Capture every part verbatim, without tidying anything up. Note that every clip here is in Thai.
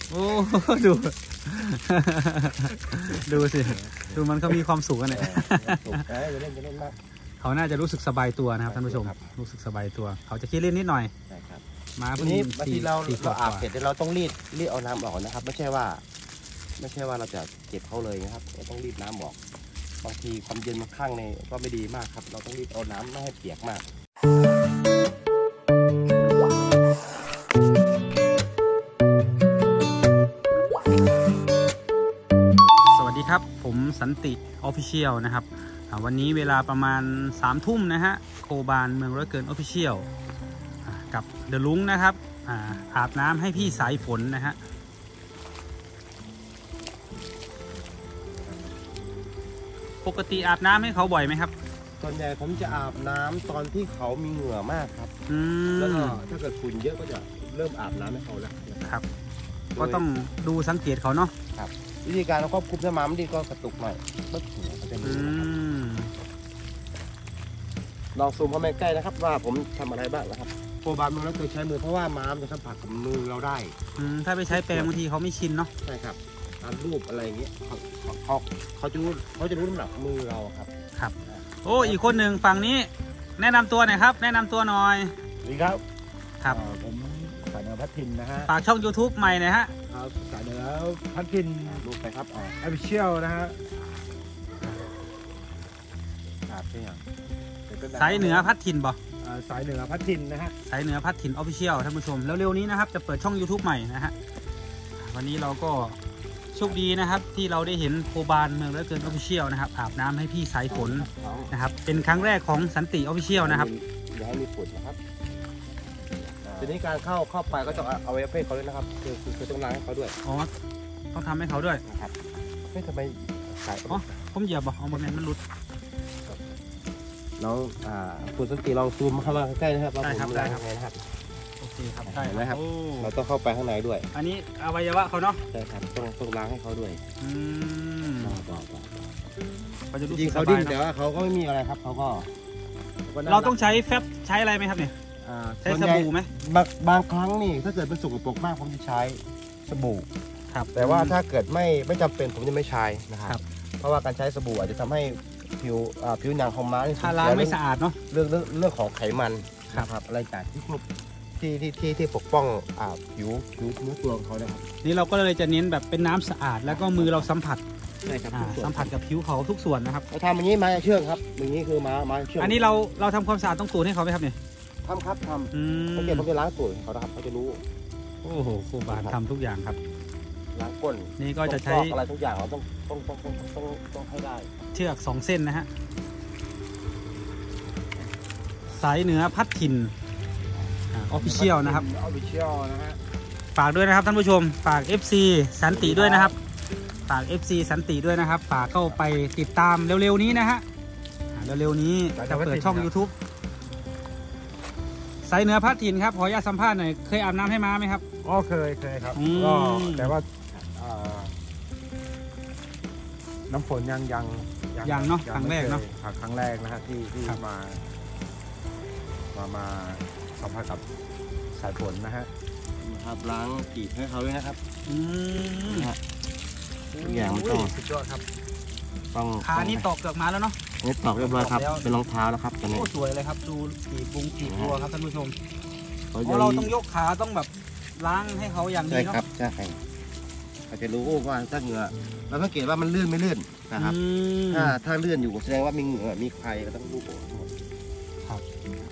โอ้ดูดูสิดูมันก็มีความสุขกันเนี่ยเขาน่าจะรู้สึกสบายตัวนะครับท่านผู้ชมรู้สึกสบายตัวเขาจะขี้เล่นนิดหน่อยมาวันนี้บางทีเราเราอาบเสร็จเราต้องรีดรีดเอาน้ำออกนะครับไม่ใช่ว่าไม่ใช่ว่าเราจะเก็บเขาเลยนะครับเราต้องรีดน้ำออกบางทีความเย็นมันข้างในก็ไม่ดีมากครับเราต้องรีดเอาน้ำไม่ให้เปียกมากสวัสดีครับผมสันติออฟฟิเชียลนะครับวันนี้เวลาประมาณสามทุ่มนะฮะโคบานเมืองร้อยเกินออฟฟิเชียลกับเดอะลุงนะครับอาอาบน้ำให้พี่สายฝนนะฮะปกติอาบน้ำให้เขาบ่อยไหมครับส่วนใหญ่ผมจะอาบน้ำตอนที่เขามีเหงื่อมากครับแล้วก็ถ้าเกิดฝุ่นเยอะก็จะเริ่มอาบน้ำให้เขาแล้วครับก็ต้องดูสังเกตเขาเนาะครับวิธีการควบคุมน้ำมันดีก็กระตุกหน่อยปึ๊บเขาจะมีลองซูมเข้ามาใกล้นะครับว่าผมทำอะไรบ้างนะครับโคบานมันต้องเคยใช้มือเพราะว่าม้ามจะสัมผัสกับมือเราได้ถ้าไปใช้แปรงบางทีเขาไม่ชินเนาะใช่ครับตามรูปอะไรอย่างเงี้ยเขาเขาเขาจะรู้เขาจะรู้น้ำหนักมือเราครับครับโอ้อีกคนหนึ่งฝั่งนี้แนะนำตัวหน่อยครับแนะนำตัวหน่อยสวัสดีครับครับผมสายเหนือพัดทินนะฮะฝากช่อง ยูทูบ ใหม่หน่อยฮะครับสายเหนือพัดทินรูปไปครับอ๋อออฟฟิเชียลนะฮะครับนี่อย่างสายเหนือพัดทินบ่สายเหนือพัดทินนะฮะสายเหนือพัดทินออฟฟิเชียลท่านผู้ชมแล้วเร็วนี้นะครับจะเปิดช่อง ยูทูบ ใหม่นะฮะวันนี้เราก็โชคดีนะครับที่เราได้เห็นโคบานเมืองร้อยเกินออฟฟิเชียลนะครับอาบน้ำให้พี่สายฝนนะครับเป็นครั้งแรกของสันติออฟฟิเชียลนะครับอย่าให้มีฝุ่นนะครับทีนี้การเข้าเข้าไปก็ต้องเอาไว้ให้เขาด้วยนะครับคือคือต้องล้างให้เขาด้วยอ๋อต้องทำให้เขาด้วยนะครับไม่ทำไมสายอ๋อผมเหยียบบ่เอาบนนั้นมันหลุดน้องอ่าคุณสันติลองซูมเข้ามาใกล้นะครับได้ครับได้ครับนะครับโอเคครับได้นะครับเราต้องเข้าไปข้างในด้วยอันนี้อวัยวะเขาเนาะใช่ครับต้องต้องล้างให้เขาด้วยอืมจริงเขาดิ้นแต่ว่าเขาก็ไม่มีอะไรครับเขาก็เราต้องใช้แฟบใช้อะไรไหมครับเนี่ยใช้สบู่ไหมบางบางครั้งนี่ถ้าเกิดเป็นสกปรกมากผมจะใช้สบู่ครับแต่ว่าถ้าเกิดไม่ไม่จำเป็นผมจะไม่ใช้นะครับเพราะว่าการใช้สบู่อาจจะทำให้ผิวผิวหนังของม้าถ้าล้างไม่สะอาดเนาะเรื่องเรื่องเรื่องของไขมันครับอะไรต่างที่ที่ที่ที่ที่ปกป้องอ่าผิวผิวเนื้อตัวของเขานะครับนี่เราก็เลยจะเน้นแบบเป็นน้ำสะอาดแล้วก็มือเราสัมผัสใช่ครับสัมผัสกับผิวเขาทุกส่วนนะครับเราทำอย่างนี้ม้าเชื่องครับอย่างนี้คือม้าม้าเชื่องอันนี้เราเราทำความสะอาดต้องตูดให้เขาไหมครับเนี่ยทำครับทำเขาเก็บเขาจะล้างตูดเขานะครับเขาจะรู้โอ้โหครูบาทำทุกอย่างครับล้างก้นนี่ก็จะใช้อะไรทุกอย่างเราต้องต้องต้องต้องต้องต้องให้ได้เชือกสองเส้นนะฮะสายเหนือพัดถิ่นออฟฟิเชียลนะครับออฟฟิเชียลนะฮะฝากด้วยนะครับท่านผู้ชมฝาก เอฟ ซี สันติด้วยนะครับฝาก เอฟ ซี สันติด้วยนะครับฝากเข้าไปติดตามเร็วๆนี้นะฮะเร็วๆนี้จะเปิดช่อง ยูทูบ สายเหนือพัดถิ่นครับขออนุญาตสัมภาษณ์หน่อยเคยอาบน้ำให้ม้าไหมครับอ๋อเคยเคยครับก็แต่ว่าน้ำฝนยังยังยังเนาะครั้งแรกเนาะครั้งแรกนะฮะที่ที่มามามาสัมผัสกับสายฝนนะฮะครับล้างกีบให้เขาด้วยนะครับอืมทุกอย่างมันต้องสุดยอดครับต้องขานี่ตอกเกือกมาแล้วเนาะนี่ตอกเรียบร้อยครับเป็นรองเท้าแล้วครับตอนนี้โอ้สวยเลยครับดูกีบบุ้งกีบบัวครับท่านผู้ชมเพราะเราต้องยกขาต้องแบบล้างให้เขาอย่างดีเนาะใช่ครับใช่เขาจะรู้ว่าถ้าเหงื่อเราสังเกตว่ามันลื่นไม่ลื่นนะครับถ้าถ้าลื่นอยู่แสดงว่ามีเหงื่อมีใครก็ต้องรู้ครับ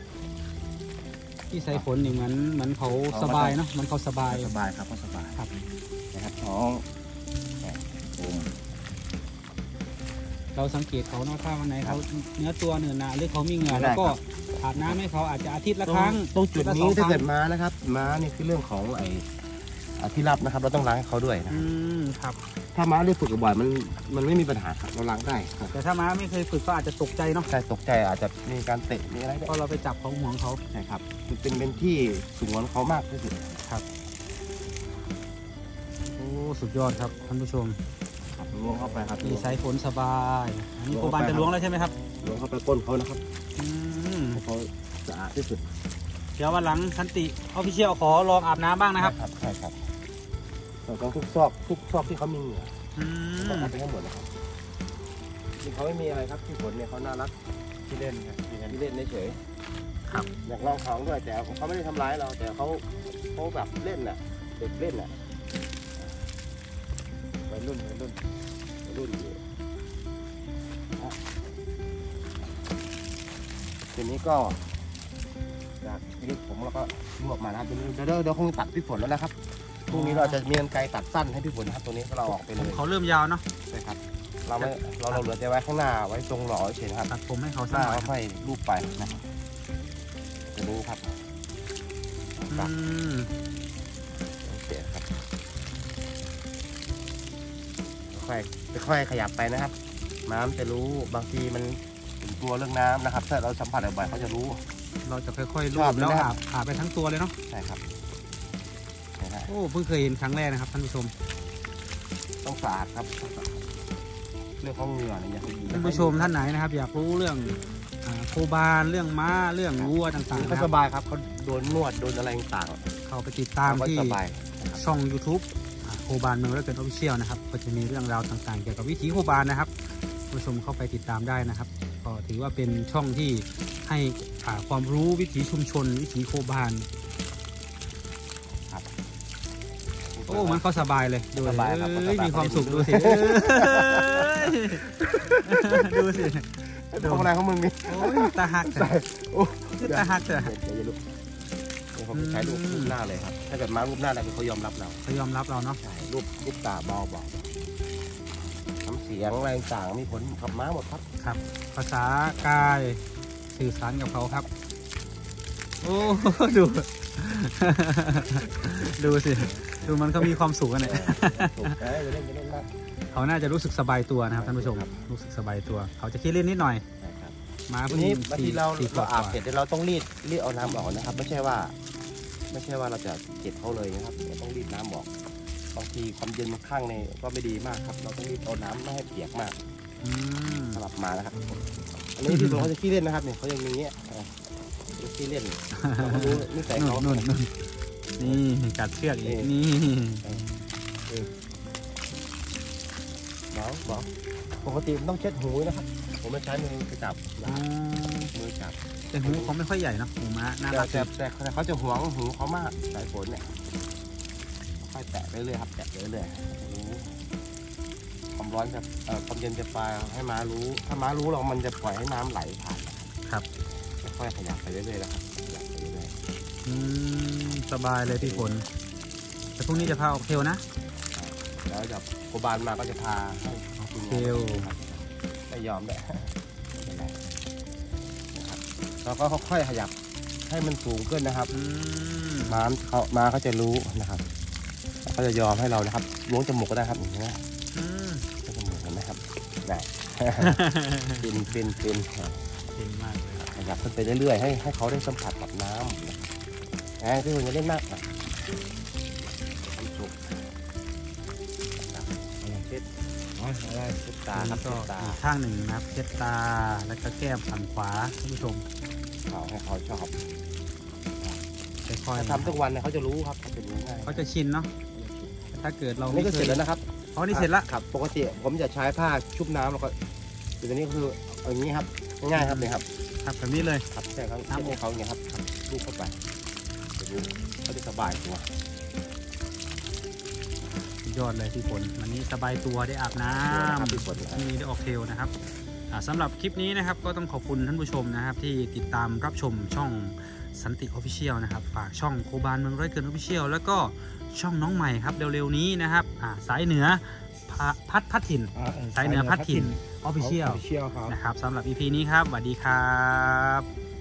ที่ใส่ฝนนี่เหมือนเหมือนเขาสบายเนาะมันเขาสบายสบายครับเขาสบายครับนะครับท้องเราสังเกตเขาเนาะถ้าวันไหนเขาเนื้อตัวเนื้อหนาหรือเขามีเหงื่อแล้วก็อาบน้ำให้เขาอาจจะอาทิตย์ละครั้งตรงจุดนี้ถ้าเกิดม้านะครับม้านี่คือเรื่องของไอ้ที่รับนะครับเราต้องล้างให้เขาด้วยนะครับถ้าม้าได้ฝึกบ่อยมันมันไม่มีปัญหาครับเราล้างได้แต่ถ้าม้าไม่เคยฝึกก็อาจจะตกใจเนาะใช่ตกใจอาจจะมีการเตะมีอะไรเพราะเราไปจับเขาห่วงเขาใช่ครับมันเป็นเป็นที่สูงของเขามากที่สุดครับโอ้สุดยอดครับท่านผู้ชมล้วงเข้าไปครับที่สายฝนสบายอันนี้โคบานจะล้วงแล้วใช่ไหมครับล้วงเข้าไปก้นเขานะครับอืมเขาสะอาดที่สุดเดี๋ยววันหลังสันติออฟฟิเชียลขอลองอาบน้ำบ้างนะครับใช่ครับตรงทุกซอกทุกซอกที่เขามีเหงื่อต้องเอาไปให้หมดนะครับจริงเขาไม่มีอะไรครับที่ผลเนี่ยเขาน่ารักที่เล่นครับที่เล่นเฉยครับอยากลองของด้วยแต่เขาไม่ได้ทำร้ายเราแต่เขาเขาแบบเล่นน่ะเด็กเล่นน่ะวัยรุ่นวัยรุ่นวัยรุ่นอยู่ทีนี้ก็จากที่ผมแล้วก็รวบมานะครับเดี๋ยวเดี๋ยวเดี๋ยวคงตัดพี่ฝนแล้วนะครับพรุ่งนี้เราจะมีกรรไกรตัดสั้นให้พี่ฝนนะครับตัวนี้เราออกไปเลยเขาเริ่มยาวเนาะใช่ครับเราไม่เราเราเหลือแต่ไว้ข้างหน้าไว้ตรงหล่อเฉยครับตัดผมให้เขาสั้นค่อยรูปไปนะครับจะรู้ครับอืมโอเคครับค่อยค่อยขยับไปนะครับน้ำจะรู้บางทีมันกลัวเรื่องน้ำนะครับถ้าเราสัมผัสบ่อยๆเขาจะรู้เราจะค่อยๆรูปแล้วอาบอาบไปทั้งตัวเลยเนาะใช่ครับโอ้เพิ่งเคยเห็นครั้งแรกนะครับท่านผู้ชมต้องสะอาดครับเรื่องของเหงื่อเนี่ยท่านผู้ชมท่านไหนนะครับอยากรู้เรื่องโคบานเรื่องม้าเรื่องวัวต่างๆก็สบายครับเขาโดนนวดโดนอะไรต่างๆเขาไปติดตามที่ช่อง ยูทูบ โคบานเมืองร้อยเกิดออฟฟิเชียลนะครับก็จะมีเรื่องราวต่างๆเกี่ยวกับวิถีโคบานนะครับท่านผู้ชมเข้าไปติดตามได้นะครับก็ถือว่าเป็นช่องที่ให้ความรู้วิถีชุมชนวิถีโคบานโอ้มันเขาสบายเลยดูสบายครับมีความสุขดูสิดูสิดูอะไรของมึงนี่ตาหักโอ้ตาหักเถอะผมใช้รูปหน้าเลยครับถ้าเกิดมารูปหน้าอะไรเขายอมรับเราเขายอมรับเราเนาะใช่รูปรูปตาบอบอกน้ำเสียงอะไรต่างมีผลกับม้าหมดครับครับภาษากายสื่อสารกับเขาครับโอ้ดูดูสิดูมันเขามีความสุขกันเนี่ยเขาน่าจะรู้สึกสบายตัวนะครับท่านผู้ชมรู้สึกสบายตัวเขาจะขี้เล่นนิดหน่อยมาพวกนี้บางทีเราเราอาบเสร็จเราต้องรีดรีดเอาน้ำออกนะครับไม่ใช่ว่าไม่ใช่ว่าเราจะเก็บเขาเลยนะครับเราต้องรีดน้ำออกบางทีความเย็นมันข้างในก็ไม่ดีมากครับเราต้องรีดเอาน้ำไม่ให้เปียกมากสลับมานะครับอันนี้ที่เขาจะขี้เล่นนะครับเนี่ยเขาอย่างนี้ขี้เล่นเขารู้นิสัยเขานี่กัดเชือกอีกนี่บอกบอกปกติมันต้องเช็ดหูนะครับผมไม่ใช้มือไปจับมือจับแต่หูเขาไม่ค่อยใหญ่นะหูม้าน่ารักแต่แต่เขาจะหวงหูเขามากสายฝนเนี่ยค่อยแตะไปเรื่อยครับแตะไปเรื่อยความร้อนจะความเย็นจะปลายให้ม้ารู้ถ้าม้ารู้เรามันจะปล่อยให้น้ำไหลผ่านครับค่อยขยับไปเรื่อยๆนะครับขยับไปเรื่อยๆสบายเลยพี่ฝนแต่พรุ่งนี้จะพาออกเทลนะแล้วจะโคบานมาก็จะพาให้เทลไม่ยอมด้วยนะครับเราก็ค่อยๆขยับให้มันสูงขึ้นนะครับม้าเขาม้าเขาจะรู้นะครับเขาจะยอมให้เรานะครับล้วงจมูกก็ได้ครับอย่างนี้ก็จมูกเห็นไหมครับได้ฟินฟินฟินฟินมากเลยขยับขึ้นไปเรื่อยๆให้ให้เขาได้สัมผัสกับน้ำนะที่คุณจะเล่นมากนะความสุขเช็ดอะไรเช็ดตาครับก็อีกข้างหนึ่งนะครับเช็ดตาแล้วก็แก้มฝั่งขวาท่านผู้ชมเขาให้เขาชอบค่อยๆทำทุกวันเนี่ยเขาจะรู้ครับเขาจะรู้ง่ายเขาจะชินเนาะถ้าเกิดเรานี่ก็เสร็จแล้วนะครับอ๋อนี่เสร็จแล้วครับปกติผมจะใช้ผ้าชุบน้ำแล้วก็ตัวนี้คืออย่างนี้ครับง่ายๆครับเลยครับครับแบบนี้เลยครับใช่ครับน้ำโอเขาอย่างนี้ครับลูกเข้าไปเขาจะสบายตัวยอดเลยพี่ฝนวันนี้สบายตัวได้อาบน้ำพี่ฝนมีได้ออกเทลนะครับสำหรับคลิปนี้นะครับก็ต้องขอบคุณท่านผู้ชมนะครับที่ติดตามรับชมช่องสันติออฟฟิเชียลนะครับฝากช่องโคบานเมืองร้อยเกินออฟฟิเชียลแล้วก็ช่องน้องใหม่ครับเร็วๆนี้นะครับสายเหนือพัดพัดถิ่นสายเหนือพัดถิ่นออฟฟิเชียลนะครับสำหรับ อี พี นี้ครับสวัสดีครับ